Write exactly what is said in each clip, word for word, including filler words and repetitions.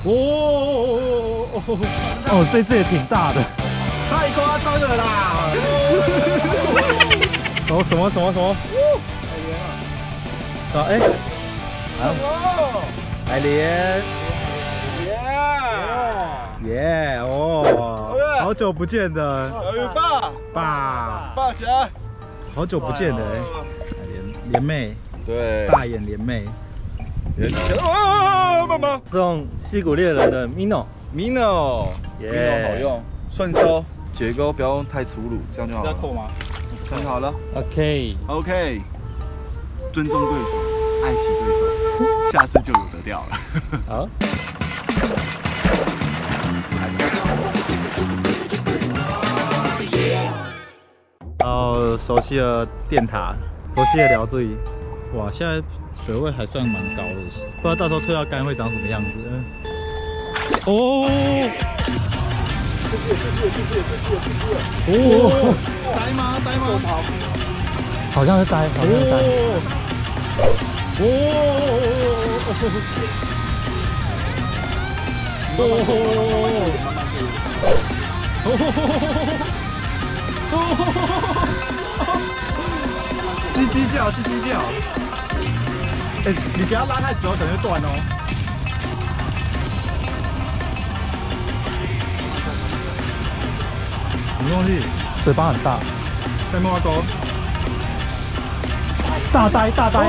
哦哦哦，这只也挺大的。 太夸张了啦！ 什么什么什么什么？啊哎，好，海莲，耶耶哦，好久不见的爸爸爸起来， 好久不见的哎，海莲莲妹， 对， 大眼莲妹， 连起来，哦，妈妈是用溪谷猎人的 Mino， ，Mino，Mino 耶好用，顺收，结构不要用太粗鲁，这样就好了。 要扣吗？ 这样就好了。 OK， OK， 尊重对手，爱惜对手，下次就有得掉了。 好。然后熟悉了电塔，熟悉了聊这里，哇，现在水位还算蛮高的，不知道到时候退到干会长什么样子。哦，哦，呆吗？呆吗？好像是呆，好像是呆。哦，叽叽叫，叽叽叫。哎，你不要拉太直哦，等会断哦。什么东西？嘴巴很大。在摸狗。大呆，大呆。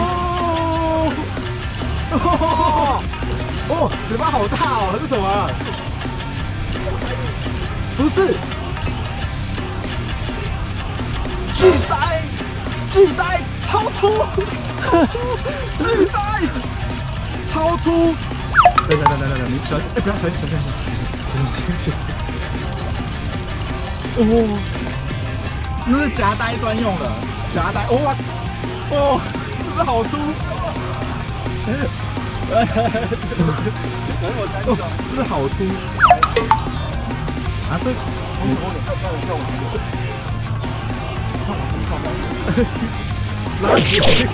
哦，哦，嘴巴好大哦，这是什么？不是。巨呆，巨呆，超粗，巨呆，超粗。等等等等等等，你小，哎，不要小心，小心，小心，哦，那是夹呆专用的，夹呆，哇，哦，这是好粗。等我猜一下，这是好粗。啊，这，你我给看看一下我。拉起来！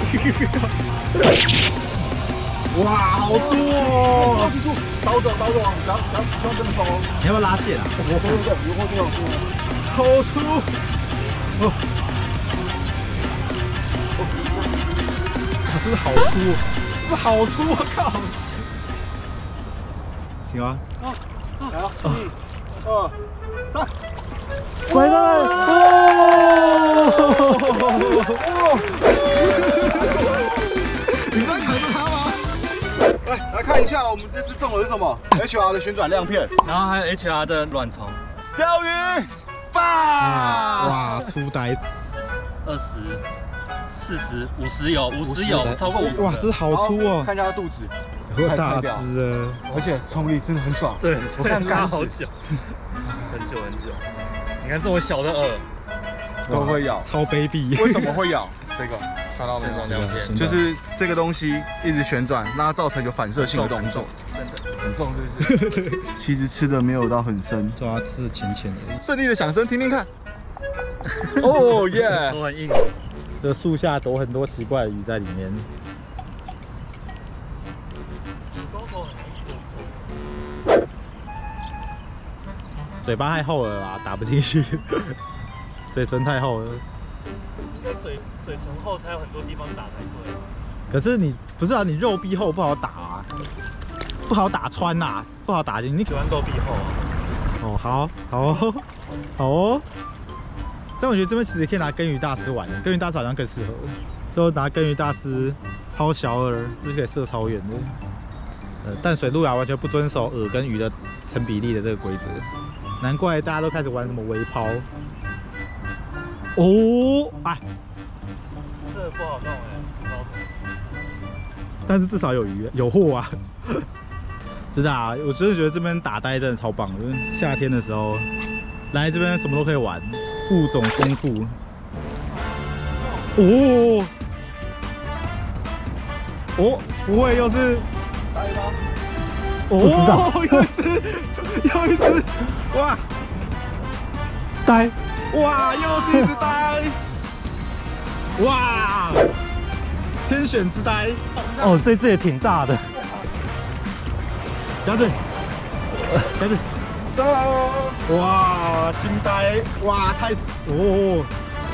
哇，好粗哦！刀着刀着，不要不要不要这么高。你要不要拉线啊？我会在油锅这样粗，好粗！哦，这是好粗，这好粗！我靠！行吗？啊啊！来啊！一、二、三。甩上来！哦！你在砍着它吗？来，来看一下，我们这次中的是什么 ？H R 的旋转亮片， 然后还有 H R 的卵虫。 钓鱼， 爸！ 哇，粗呆！ 二十、四十、五十有，五十有，超过五十。 哇，这好粗哦！ 看一下它肚子， 有大只啊！ 而且冲力真的很爽。 对， 我看拉好久，很久很久。你看这么小的饵都会咬， 超卑鄙。 为什么会咬？这个看到没有？就是这个东西一直旋转，让它造成一个反射性的动作，很重，是不是？其实吃的没有到很深， 抓吃浅浅的。 胜利的响声，听听看。哦耶！ 都很硬。 这树下躲很多奇怪的鱼在里面。嘴巴太厚了啦，打不进去。嘴唇太厚了。 嘴嘴唇厚才有很多地方打才对啊。 可是你不是啊，你肉壁厚不好打啊，不好打穿呐、啊，不好打进。你喜欢肉壁厚啊？ 哦，好，好哦，好哦。这样我觉得这边其实可以拿羹鱼大师玩的，羹鱼大师好像更适合。就拿羹鱼大师抛小饵，就可以射超远的。呃，淡水路亚完全不遵守饵跟鱼的成比例的这个规则。难怪大家都开始玩什么微抛。哦，哎， 这不好弄哎， 但是至少有鱼，有货啊！真的啊，我真的觉得这边打呆真的超棒的。夏天的时候来这边什么都可以玩，物种丰富。哦，哦，不会又是呆吗？ 哦， 不知道又一只，又一只，哇！ 呆， 哇，又是一只呆！哇，天选之呆！ 哦，这只也挺大的。 夹子， 开始，走！哇，惊呆！哇，太哦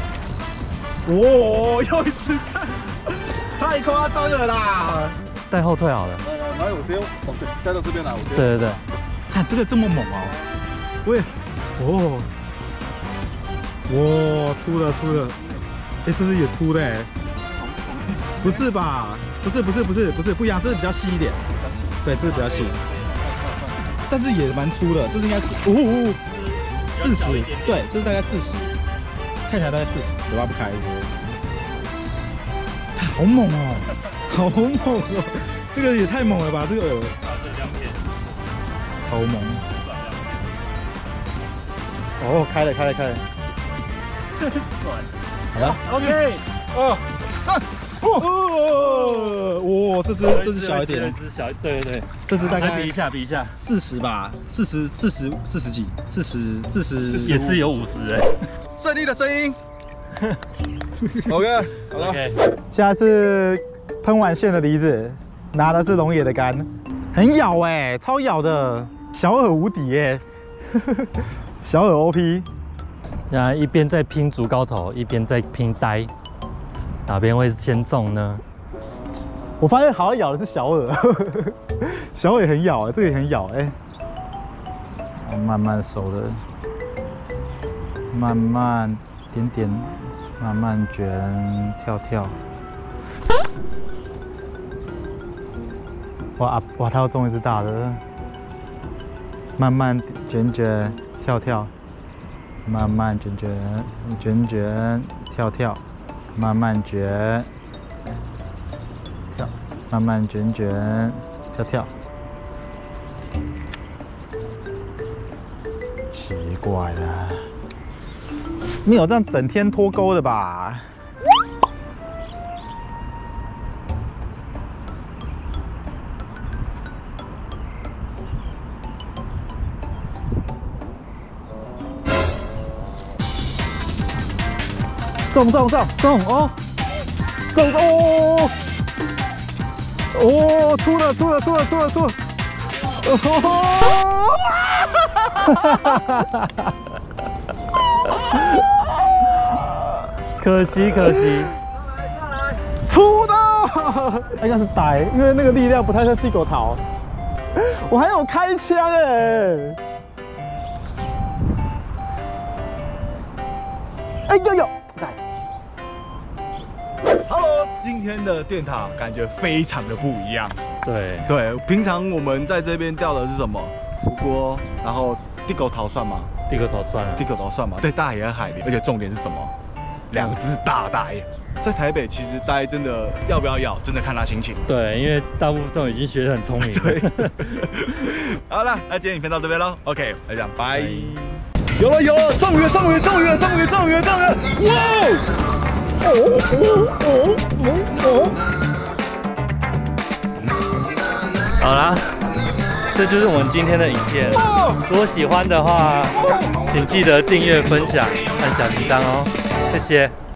哦，又一次看，太夸张了啦！ 带后退好了。 来，我直接哦对，带到这边来，我直接。 对对对， 看这个这么猛哦！喂，哦，哇，出了出了，哎，这是也出了哎。 不是吧？不是不是不是不是不一样，这是比较细一点。对，这是比较细，但是也蛮粗的，这是应该是哦，四十，对，这是大概四十，看起来大概四十，嘴巴不开。好猛哦，好猛哦，这个也太猛了吧，这个饵。好猛。哦，开了开了开了。好了 ，OK， 哦，上。 哦，哇，这只这只小一点， 这只小，对对对， 这只大概比一下比一下， 四十吧，四十四十四十几，四十四十也是有五十哎， 胜利的声音。OK， 好了， OK， 现在是喷完线的梨子，拿的是龙野的竿，很咬哎、欸，超咬的，小饵无敌哎、欸，小饵 O P， 现在一边在拼竹篙头，一边在拼呆。 哪边会先中呢？ 我发现好像咬的是小饵，小饵很咬啊，这个也很咬哎、欸。慢慢收的，慢慢点点，慢慢卷，跳跳。哇哇，他要中一只大的，慢慢卷卷，跳跳，慢慢卷卷，卷卷，跳跳。 慢慢卷，跳，慢慢卷卷，跳跳。奇怪了，没有这样整天脱钩的吧？中中中中哦，中哦哦，出了出了出了出了出了，哦， 可惜可惜， 出的，应该是呆，因为那个力量不太像地狗桃，我还有开枪哎，哎呦呦，呆。 Hello， 今天的电塔感觉非常的不一样。 对对，平常我们在这边钓的是什么？胡锅，然后地狗桃算吗？ 地狗头算了， 地狗桃算吗？对，大野海里，而且重点是什么？两只大呆。在台北，其实呆真的要不要咬，真的看他心情。 对，因为大部分都已经学得很聪明。 对。好了，那今天影片到这边喽。OK， 来讲拜。有了有了，中鱼中鱼中鱼中鱼中鱼中鱼！哇！ 哦哦哦哦哦！ 好啦，这就是我们今天的影片。如果喜欢的话，请记得订阅、分享、按小铃铛哦，谢谢。